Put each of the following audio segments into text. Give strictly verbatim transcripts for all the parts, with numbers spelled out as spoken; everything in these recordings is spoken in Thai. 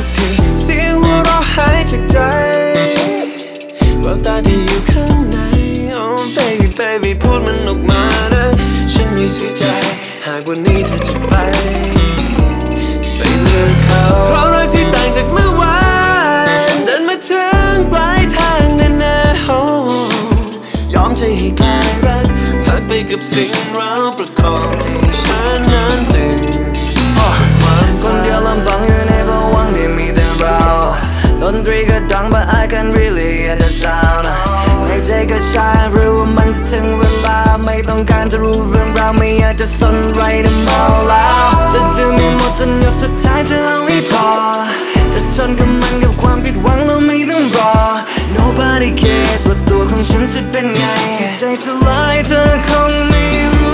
ทุกทีเสียงหัวเราะหายจากใจแววตาที่อยู่ข้างใน Oh baby baby พูดมันออกมานะฉันไม่เสียใจหากวันนี้เธอจะไปไปเลือกเขาเพราะรักที่ต่างจากเมื่อวานเดินมาถึงปลายทางแน่ๆ Oh ยอมใจให้คลายรักพักไปกับสิ่งเราประคองให้ฉันนั้นตื่นคนเดียวลำพังอยู่ในภวังค์ที่มีแต่เราดนตรีก็ดัง but I can really hear the sound ในใจก็ชารู้ว่ามันจะถึงเวลาไม่ต้องการจะรู้เรื่องราวไม่อยากจะสนไรทั้งหมดแล้วจะดูมีหมดจนหยดสุดท้ายจะเอาให้พอจะชนกับมันกับความผิดหวังเราไม่ต้องรอ Nobody cares ว่าตัวของฉันจะเป็นไงใจสลายเธอคงไม่รู้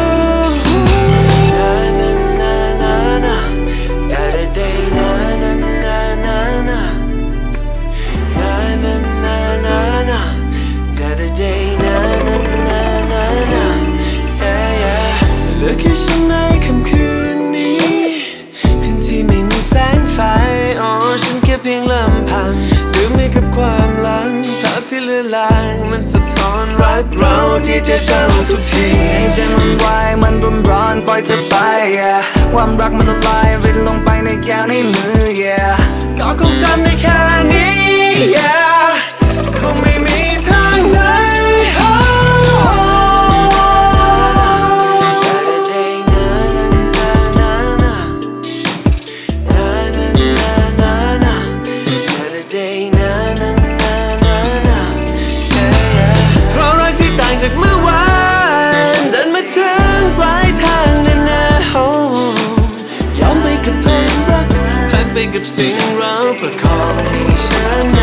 เหลือแค่ฉันในค่ำคืนนี้คืนที่ไม่มีแสงไฟอ๋อฉันแค่เพียงลำพังดื่มไปกับความหลังภาพที่เลือนลางมันสะท้อนรักเราที่จะจำทุกทีให้ใจมันวายมันรุนร้อนปล่อยเธอไป yeah ความรักมันละลายรินลงไปในแก้วในมือ yeah ก็คงทำได้แค่นี้ yeah คงไม่มีทางไหนจากเมื่อวานเดินมาถึงปลายทางแน่ๆ Oh ยอมไปกับเพลงรักพักไปกับสิ่งเราประคองให้ฉัน